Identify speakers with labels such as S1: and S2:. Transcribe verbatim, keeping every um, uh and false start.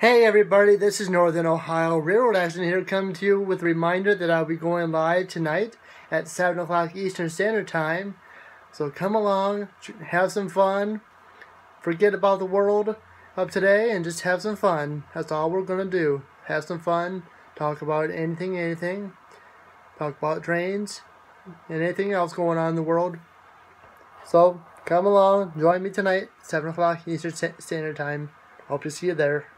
S1: Hey everybody, this is Northern Ohio Railroad Action here, coming to you with a reminder that I'll be going live tonight at seven o'clock Eastern Standard Time. So come along, have some fun, forget about the world of today, and just have some fun. That's all we're going to do. Have some fun, talk about anything, anything, talk about trains, and anything else going on in the world. So come along, join me tonight, seven o'clock Eastern Standard Time. Hope to see you there.